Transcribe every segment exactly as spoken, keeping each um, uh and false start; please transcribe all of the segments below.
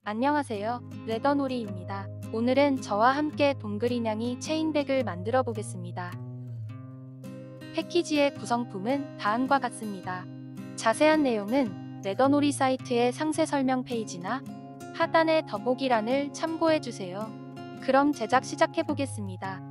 안녕하세요. 레더놀이입니다. 오늘은 저와 함께 동그리냥이 체인백을 만들어 보겠습니다. 패키지의 구성품은 다음과 같습니다. 자세한 내용은 레더놀이 사이트의 상세 설명 페이지나 하단의 더보기란을 참고해 주세요. 그럼 제작 시작해 보겠습니다.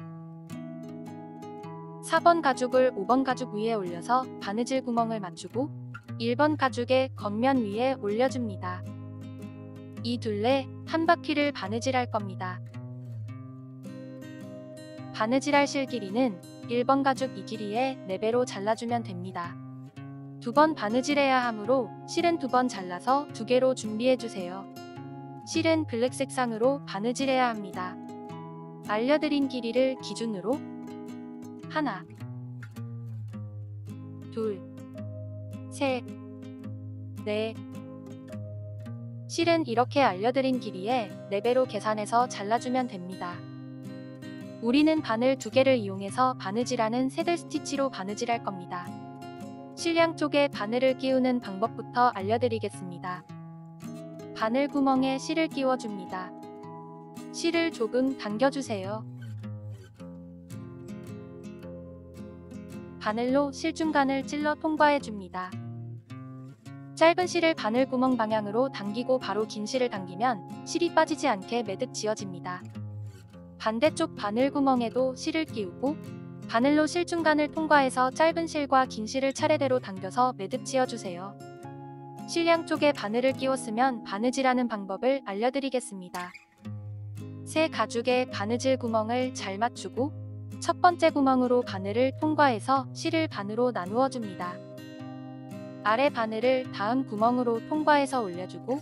사 번 가죽을 오 번 가죽 위에 올려서 바느질 구멍을 맞추고 일 번 가죽의 겉면 위에 올려줍니다. 이 둘레 한 바퀴를 바느질할 겁니다. 바느질할 실 길이는 일 번 가죽 이 길이의 네 배로 잘라주면 됩니다. 두 번 바느질해야 하므로 실은 두 번 잘라서 두 개로 준비해주세요. 실은 블랙 색상으로 바느질해야 합니다. 알려드린 길이를 기준으로 하나, 둘, 셋, 넷. 실은 이렇게 알려드린 길이의 네 배로 계산해서 잘라주면 됩니다. 우리는 바늘 두 개를 이용해서 바느질하는 새들 스티치로 바느질할 겁니다. 실 양쪽에 바늘을 끼우는 방법부터 알려드리겠습니다. 바늘 구멍에 실을 끼워줍니다. 실을 조금 당겨주세요. 바늘로 실 중간을 찔러 통과해줍니다. 짧은 실을 바늘 구멍 방향으로 당기고 바로 긴 실을 당기면 실이 빠지지 않게 매듭 지어집니다. 반대쪽 바늘 구멍에도 실을 끼우고 바늘로 실 중간을 통과해서 짧은 실과 긴 실을 차례대로 당겨서 매듭 지어주세요. 실 양쪽에 바늘을 끼웠으면 바느질하는 방법을 알려드리겠습니다. 새 가죽에 바느질 구멍을 잘 맞추고 첫 번째 구멍으로 바늘을 통과해서 실을 반으로 나누어 줍니다. 아래 바늘을 다음 구멍으로 통과해서 올려주고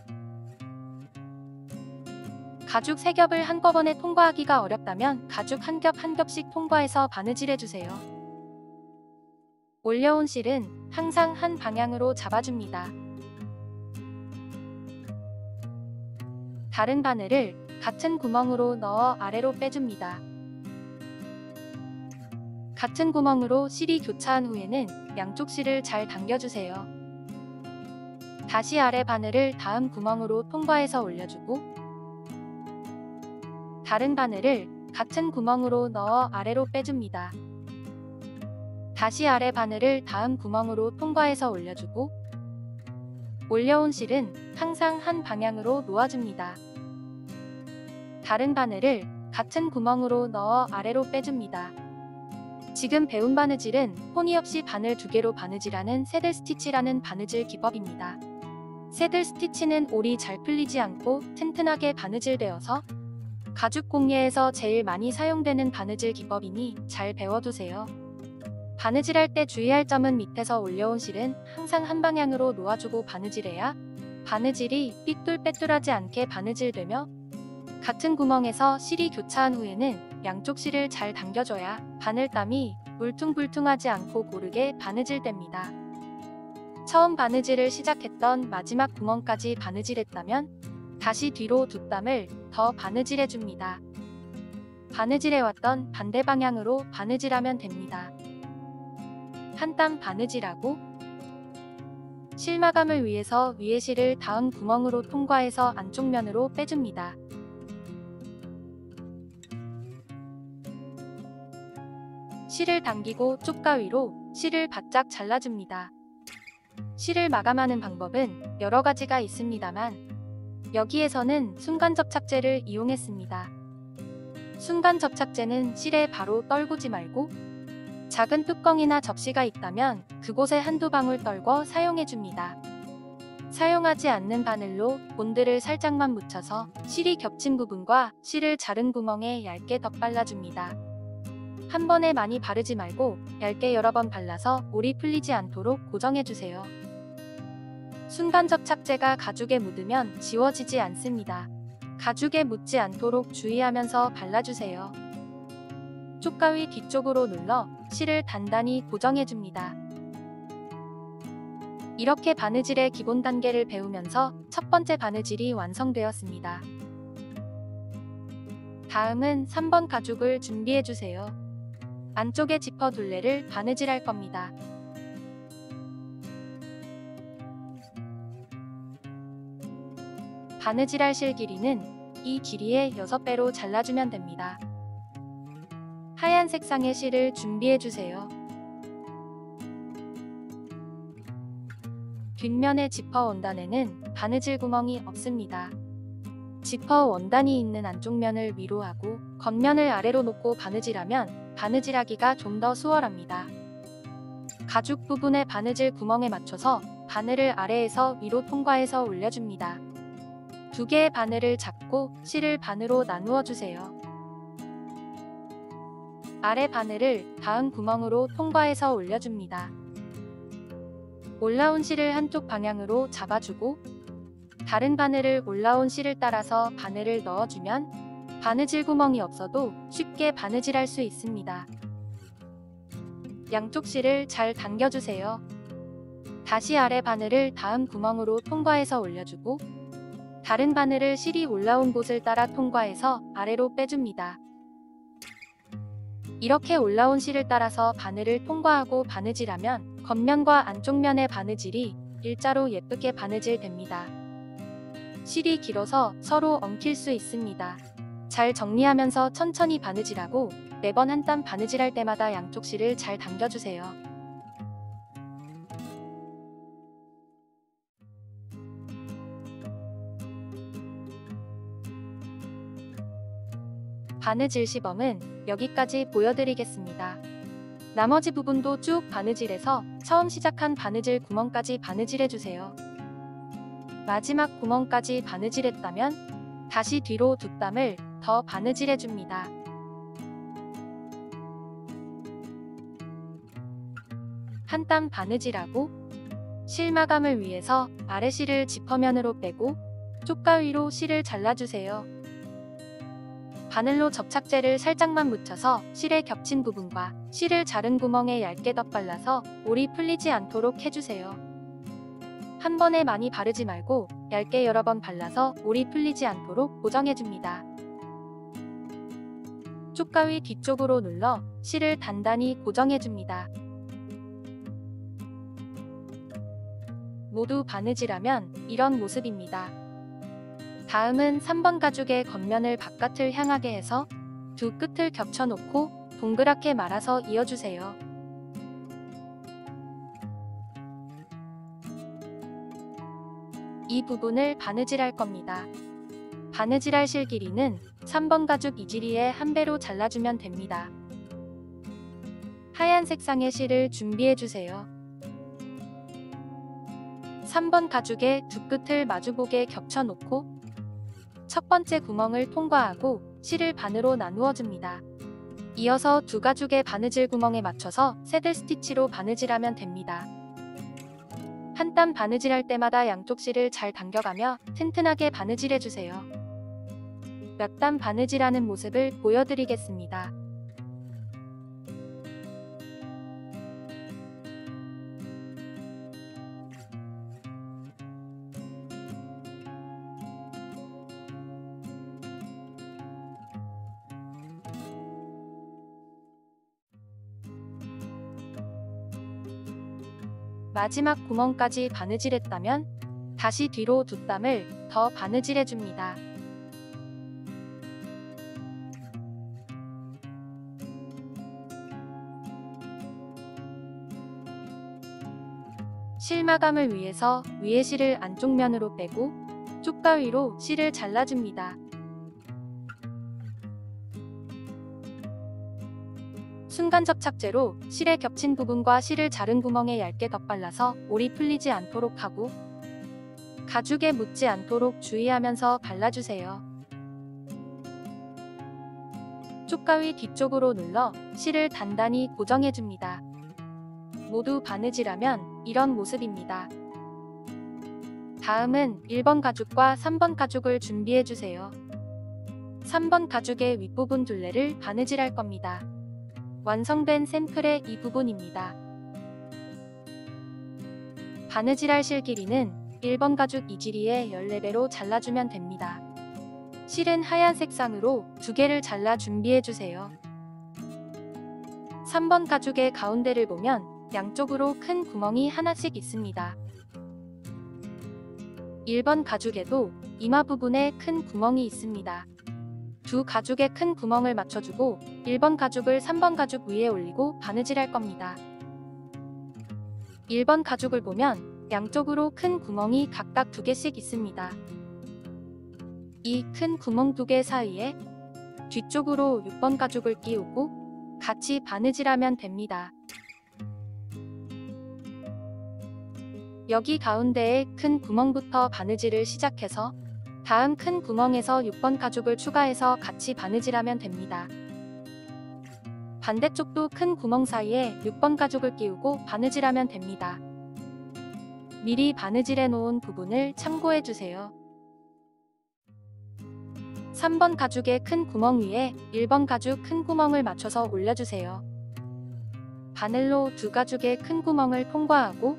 가죽 세 겹을 한꺼번에 통과하기가 어렵다면 가죽 한 겹 한 겹씩 통과해서 바느질해주세요. 올려온 실은 항상 한 방향으로 잡아줍니다. 다른 바늘을 같은 구멍으로 넣어 아래로 빼줍니다. 같은 구멍으로 실이 교차한 후에는 양쪽 실을 잘 당겨주세요. 다시 아래 바늘을 다음 구멍으로 통과해서 올려주고 다른 바늘을 같은 구멍으로 넣어 아래로 빼줍니다. 다시 아래 바늘을 다음 구멍으로 통과해서 올려주고 올려온 실은 항상 한 방향으로 놓아줍니다. 다른 바늘을 같은 구멍으로 넣어 아래로 빼줍니다. 지금 배운 바느질은 포니 없이 바늘 두 개로 바느질하는 새들 스티치라는 바느질 기법입니다. 새들 스티치는 올이 잘 풀리지 않고 튼튼하게 바느질되어서 가죽 공예에서 제일 많이 사용되는 바느질 기법이니 잘 배워두세요. 바느질할 때 주의할 점은 밑에서 올려온 실은 항상 한 방향으로 놓아주고 바느질해야 바느질이 삐뚤빼뚤하지 않게 바느질되며 같은 구멍에서 실이 교차한 후에는 양쪽 실을 잘 당겨줘야 바늘땀이 울퉁불퉁하지 않고 고르게 바느질됩니다. 처음 바느질을 시작했던 마지막 구멍까지 바느질했다면 다시 뒤로 두 땀을 더 바느질해줍니다. 바느질해왔던 반대 방향으로 바느질하면 됩니다. 한 땀 바느질하고 실 마감을 위해서 위에 실을 다음 구멍으로 통과해서 안쪽 면으로 빼줍니다. 실을 당기고 쪽가위로 실을 바짝 잘라줍니다. 실을 마감하는 방법은 여러 가지가 있습니다만 여기에서는 순간 접착제를 이용했습니다. 순간 접착제는 실에 바로 떨구지 말고 작은 뚜껑이나 접시가 있다면 그곳에 한두 방울 떨궈 사용해줍니다. 사용하지 않는 바늘로 본드를 살짝만 묻혀서 실이 겹친 부분과 실을 자른 구멍에 얇게 덧발라줍니다. 한 번에 많이 바르지 말고 얇게 여러 번 발라서 올이 풀리지 않도록 고정해주세요. 순간 접착제가 가죽에 묻으면 지워지지 않습니다. 가죽에 묻지 않도록 주의하면서 발라주세요. 쪽가위 뒤쪽으로 눌러 실을 단단히 고정해줍니다. 이렇게 바느질의 기본 단계를 배우면서 첫 번째 바느질이 완성되었습니다. 다음은 삼 번 가죽을 준비해주세요. 안쪽에 지퍼 둘레를 바느질할 겁니다. 바느질할 실 길이는 이 길이의 여섯 배로 잘라주면 됩니다. 하얀 색상의 실을 준비해주세요. 뒷면의 지퍼 원단에는 바느질 구멍이 없습니다. 지퍼 원단이 있는 안쪽 면을 위로 하고 겉면을 아래로 놓고 바느질하면 바느질하기가 좀 더 수월합니다. 가죽 부분의 바느질 구멍에 맞춰서 바늘을 아래에서 위로 통과해서 올려줍니다. 두 개의 바늘을 잡고 실을 반으로 나누어 주세요. 아래 바늘을 다음 구멍으로 통과해서 올려줍니다. 올라온 실을 한쪽 방향으로 잡아주고 다른 바늘을 올라온 실을 따라서 바늘을 넣어주면 바느질 구멍이 없어도 쉽게 바느질할 수 있습니다. 양쪽 실을 잘 당겨주세요. 다시 아래 바늘을 다음 구멍으로 통과해서 올려주고 다른 바늘을 실이 올라온 곳을 따라 통과해서 아래로 빼줍니다. 이렇게 올라온 실을 따라서 바늘을 통과하고 바느질하면 겉면과 안쪽면의 바느질이 일자로 예쁘게 바느질됩니다. 실이 길어서 서로 엉킬 수 있습니다. 잘 정리하면서 천천히 바느질하고 매번 한 땀 바느질할 때마다 양쪽 실을 잘 당겨주세요. 바느질 시범은 여기까지 보여드리겠습니다. 나머지 부분도 쭉 바느질해서 처음 시작한 바느질 구멍까지 바느질해주세요. 마지막 구멍까지 바느질했다면 다시 뒤로 두 땀을 더 바느질해줍니다. 한 땀 바느질하고 실 마감을 위해서 아래 실을 지퍼면으로 빼고 쪽가위로 실을 잘라주세요. 바늘로 접착제를 살짝만 묻혀서 실에 겹친 부분과 실을 자른 구멍에 얇게 덧발라서 올이 풀리지 않도록 해주세요. 한 번에 많이 바르지 말고 얇게 여러 번 발라서 올이 풀리지 않도록 고정해줍니다. 쪽가위 뒤쪽으로 눌러 실을 단단히 고정해줍니다. 모두 바느질하면 이런 모습입니다. 다음은 삼 번 가죽의 겉면을 바깥을 향하게 해서 두 끝을 겹쳐놓고 동그랗게 말아서 이어주세요. 이 부분을 바느질할 겁니다. 바느질할 실 길이는 삼 번 가죽 이 길이의 한 배로 잘라주면 됩니다. 하얀 색상의 실을 준비해주세요. 삼 번 가죽의 두 끝을 마주보게 겹쳐놓고 첫 번째 구멍을 통과하고 실을 반으로 나누어 줍니다. 이어서 두 가죽의 바느질 구멍에 맞춰서 새들 스티치로 바느질하면 됩니다. 한 땀 바느질할 때마다 양쪽 실을 잘 당겨가며 튼튼하게 바느질해주세요. 몇 땀 바느질하는 모습을 보여드리겠습니다. 마지막 구멍까지 바느질했다면 다시 뒤로 두 땀을 더 바느질해줍니다. 실 마감을 위해서 위에 실을 안쪽 면으로 빼고 쪽가위로 실을 잘라줍니다. 순간 접착제로 실에 겹친 부분과 실을 자른 구멍에 얇게 덧발라서 올이 풀리지 않도록 하고 가죽에 묻지 않도록 주의하면서 발라주세요. 쪽가위 뒤쪽으로 눌러 실을 단단히 고정해줍니다. 모두 바느질하면 이런 모습입니다. 다음은 일 번 가죽과 삼 번 가죽을 준비해주세요. 삼 번 가죽의 윗부분 둘레를 바느질할 겁니다. 완성된 샘플의 이 부분입니다. 바느질할 실 길이는 일 번 가죽 이 길이의 십사 배로 잘라주면 됩니다. 실은 하얀 색상으로 두 개를 잘라 준비해주세요. 삼 번 가죽의 가운데를 보면 양쪽으로 큰 구멍이 하나씩 있습니다. 일 번 가죽에도 이마 부분에 큰 구멍이 있습니다. 두 가죽에 큰 구멍을 맞춰주고 일 번 가죽을 삼 번 가죽 위에 올리고 바느질할 겁니다. 일 번 가죽을 보면 양쪽으로 큰 구멍이 각각 두 개씩 있습니다. 이 큰 구멍 두 개 사이에 뒤쪽으로 육 번 가죽을 끼우고 같이 바느질하면 됩니다. 여기 가운데에 큰 구멍부터 바느질을 시작해서 다음 큰 구멍에서 육 번 가죽을 추가해서 같이 바느질하면 됩니다. 반대쪽도 큰 구멍 사이에 육 번 가죽을 끼우고 바느질하면 됩니다. 미리 바느질해 놓은 부분을 참고해 주세요. 삼 번 가죽의 큰 구멍 위에 일 번 가죽 큰 구멍을 맞춰서 올려주세요. 바늘로 두 가죽의 큰 구멍을 통과하고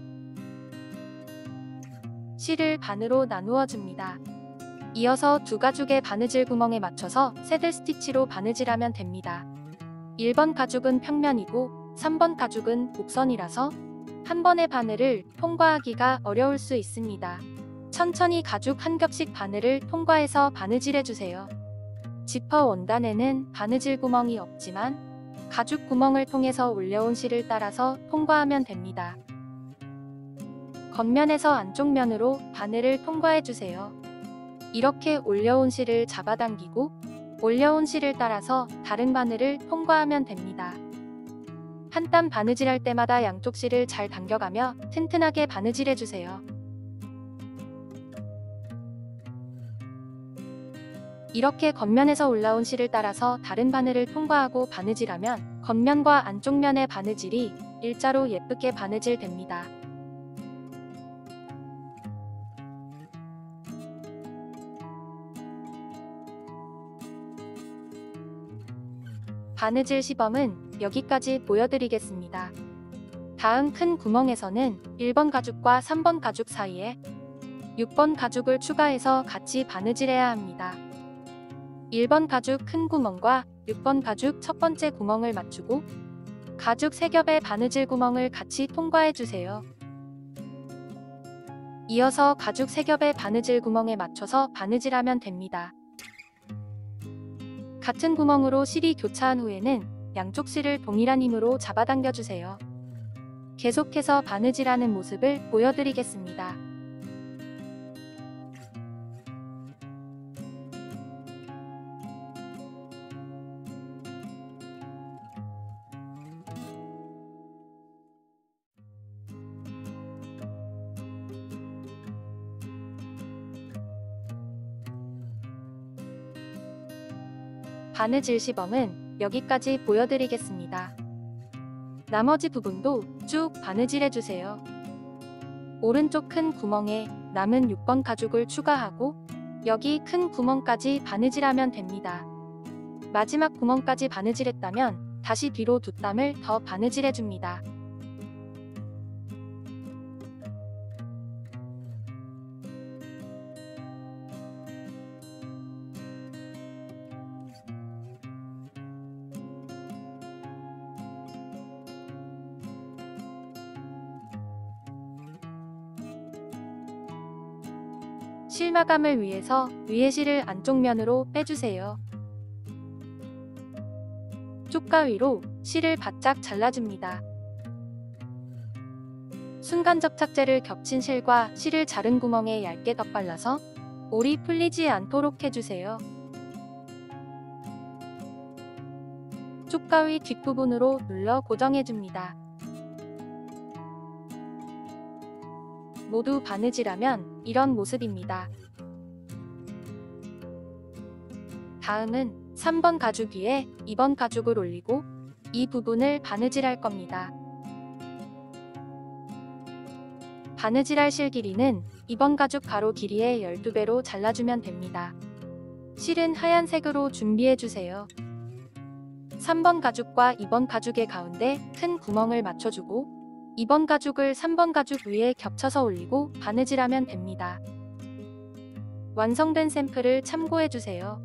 실을 반으로 나누어 줍니다. 이어서 두 가죽의 바느질 구멍에 맞춰서 새들 스티치로 바느질하면 됩니다. 일 번 가죽은 평면이고 삼 번 가죽은 곡선이라서 한 번의 바늘을 통과하기가 어려울 수 있습니다. 천천히 가죽 한 겹씩 바늘을 통과해서 바느질해주세요. 지퍼 원단에는 바느질 구멍이 없지만 가죽 구멍을 통해서 올려온 실을 따라서 통과하면 됩니다. 겉면에서 안쪽 면으로 바늘을 통과해주세요. 이렇게 올려온 실을 잡아당기고 올려온 실을 따라서 다른 바늘을 통과하면 됩니다. 한 땀 바느질할 때마다 양쪽 실을 잘 당겨가며 튼튼하게 바느질해주세요. 이렇게 겉면에서 올라온 실을 따라서 다른 바늘을 통과하고 바느질하면 겉면과 안쪽 면의 바느질이 일자로 예쁘게 바느질됩니다. 바느질 시범은 여기까지 보여드리겠습니다. 다음 큰 구멍에서는 일 번 가죽과 삼 번 가죽 사이에 육 번 가죽을 추가해서 같이 바느질해야 합니다. 일 번 가죽 큰 구멍과 육 번 가죽 첫 번째 구멍을 맞추고 가죽 세 겹의 바느질 구멍을 같이 통과해주세요. 이어서 가죽 세 겹의 바느질 구멍에 맞춰서 바느질하면 됩니다. 같은 구멍으로 실이 교차한 후에는 양쪽 실을 동일한 힘으로 잡아당겨주세요. 계속해서 바느질하는 모습을 보여드리겠습니다. 바느질 시범은 여기까지 보여드리겠습니다. 나머지 부분도 쭉 바느질해주세요. 오른쪽 큰 구멍에 남은 육 번 가죽을 추가하고 여기 큰 구멍까지 바느질하면 됩니다. 마지막 구멍까지 바느질했다면 다시 뒤로 두 땀을 더 바느질해줍니다. 실 마감을 위해서 위에 실을 안쪽 면으로 빼주세요. 쪽가위로 실을 바짝 잘라줍니다. 순간 접착제를 겹친 실과 실을 자른 구멍에 얇게 덧발라서 올이 풀리지 않도록 해주세요. 쪽가위 뒷부분으로 눌러 고정해줍니다. 모두 바느질하면 이런 모습입니다. 다음은 삼 번 가죽 위에 이 번 가죽을 올리고 이 부분을 바느질할 겁니다. 바느질할 실 길이는 이 번 가죽 가로 길이의 십이 배로 잘라주면 됩니다. 실은 하얀색으로 준비해주세요. 삼 번 가죽과 이 번 가죽의 가운데 큰 구멍을 맞춰주고 이 번 가죽을 삼 번 가죽 위에 겹쳐서 올리고 바느질하면 됩니다. 완성된 샘플을 참고해주세요.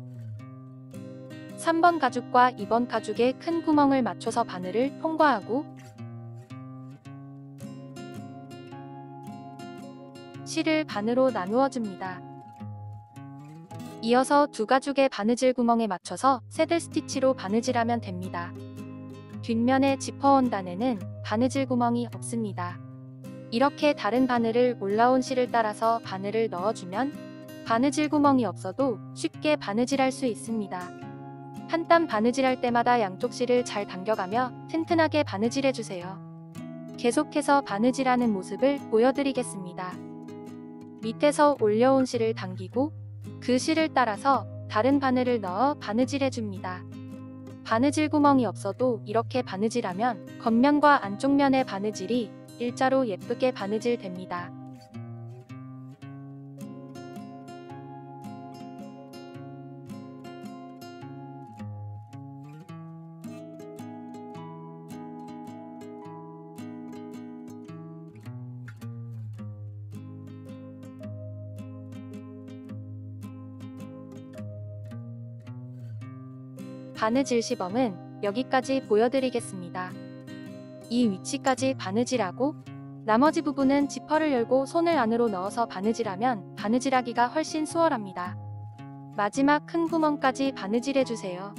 삼 번 가죽과 이 번 가죽에 큰 구멍을 맞춰서 바늘을 통과하고 실을 반으로 나누어 줍니다. 이어서 두 가죽의 바느질 구멍에 맞춰서 새들 스티치로 바느질하면 됩니다. 뒷면의 지퍼 원단에는 바느질 구멍이 없습니다. 이렇게 다른 바늘을 올라온 실을 따라서 바늘을 넣어주면 바느질 구멍이 없어도 쉽게 바느질할 수 있습니다. 한 땀 바느질할 때마다 양쪽 실을 잘 당겨가며 튼튼하게 바느질해주세요. 계속해서 바느질하는 모습을 보여드리겠습니다. 밑에서 올려온 실을 당기고 그 실을 따라서 다른 바늘을 넣어 바느질해줍니다. 바느질 구멍이 없어도 이렇게 바느질하면 겉면과 안쪽면의 바느질이 일자로 예쁘게 바느질 됩니다. 바느질 시범은 여기까지 보여드리겠습니다. 이 위치까지 바느질하고 나머지 부분은 지퍼를 열고 손을 안으로 넣어서 바느질하면 바느질하기가 훨씬 수월합니다. 마지막 큰 구멍까지 바느질해주세요.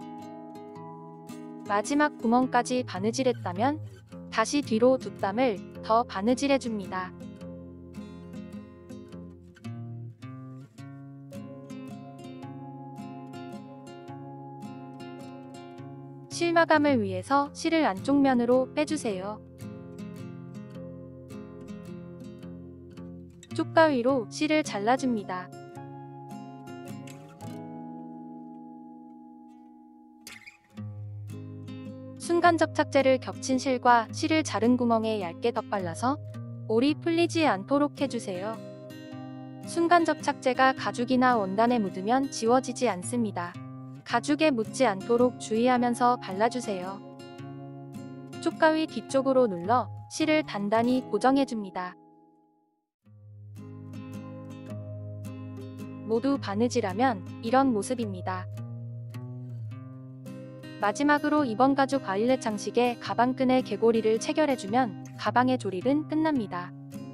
마지막 구멍까지 바느질했다면 다시 뒤로 두 땀을 더 바느질해줍니다. 실 마감을 위해서 실을 안쪽 면으로 빼주세요. 쪽가위로 실을 잘라줍니다. 순간 접착제를 겹친 실과 실을 자른 구멍에 얇게 덧발라서 올이 풀리지 않도록 해주세요. 순간 접착제가 가죽이나 원단에 묻으면 지워지지 않습니다. 가죽에 묻지 않도록 주의하면서 발라주세요. 쪽가위 뒤쪽으로 눌러 실을 단단히 고정해줍니다. 모두 바느질하면 이런 모습입니다. 마지막으로 이번 가죽 아일렛 장식에 가방끈의 개고리를 체결해주면 가방의 조립은 끝납니다.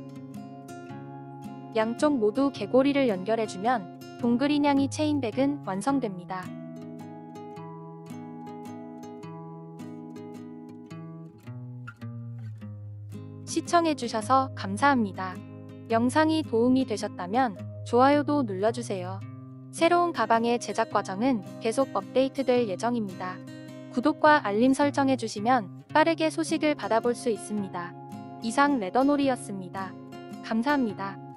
양쪽 모두 개고리를 연결해주면 동그리 냥이 체인백은 완성됩니다. 시청해주셔서 감사합니다. 영상이 도움이 되셨다면 좋아요도 눌러주세요. 새로운 가방의 제작 과정은 계속 업데이트될 예정입니다. 구독과 알림 설정해주시면 빠르게 소식을 받아볼 수 있습니다. 이상 레더놀이였습니다. 감사합니다.